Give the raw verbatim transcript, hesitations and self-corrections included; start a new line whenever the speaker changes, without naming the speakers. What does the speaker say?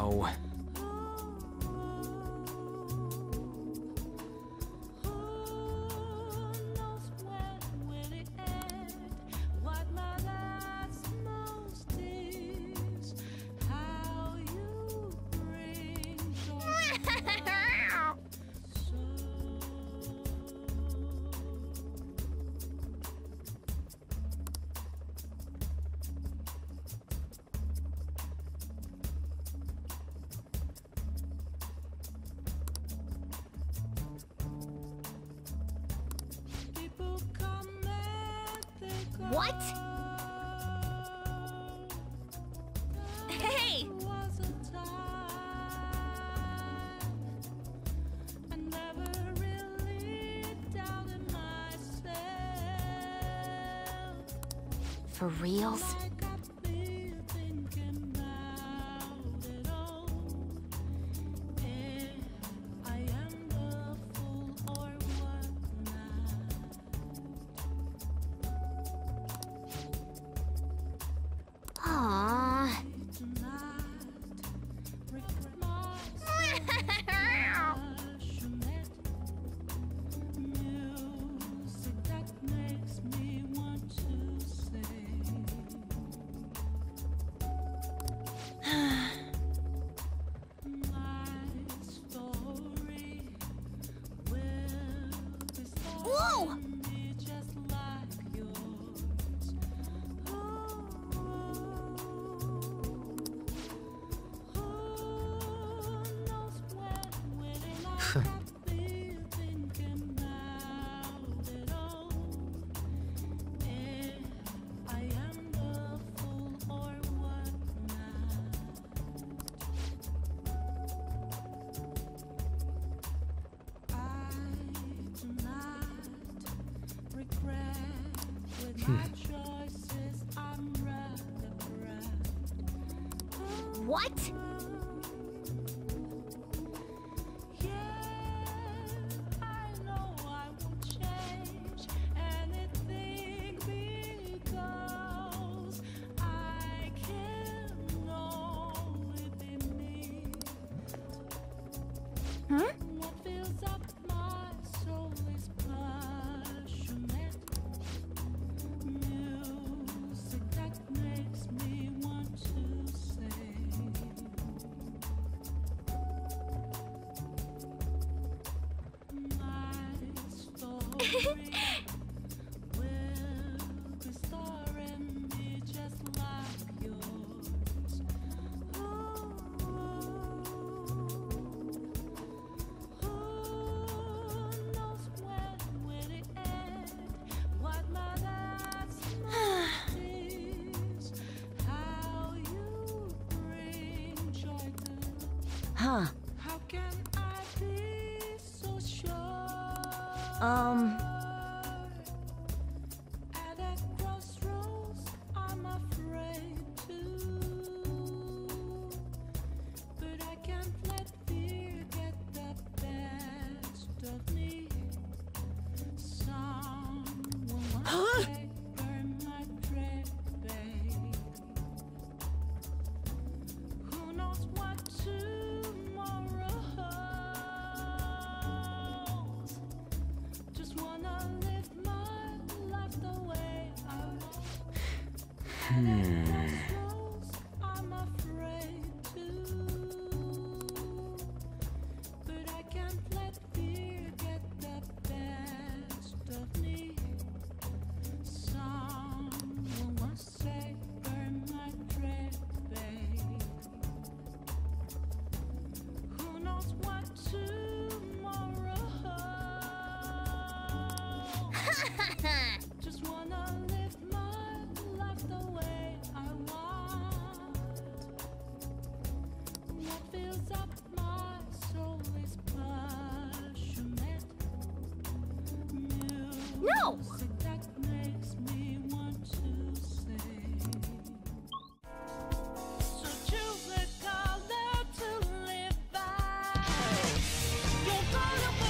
no.
What? Hey! For reals? Whoa! What? Huh? Huh.
How can I be so sure?
Um...
At a crossroads, I'm afraid to. But I can't let fear get the best of me. Someone
Huh?
say, burn my dread, babe. Who knows what tomorrow holds? Just wanna live my life the way I want.
Hmm.
I'm afraid to, but I can't let fear get the best of me. Someone once said, burn my dread, babe. Who knows what tomorrow holds? Just wanna live my life the way I want. What fills up my soul is passionate
No!
music that makes me want to sing. So choose a color to live by. Don't go to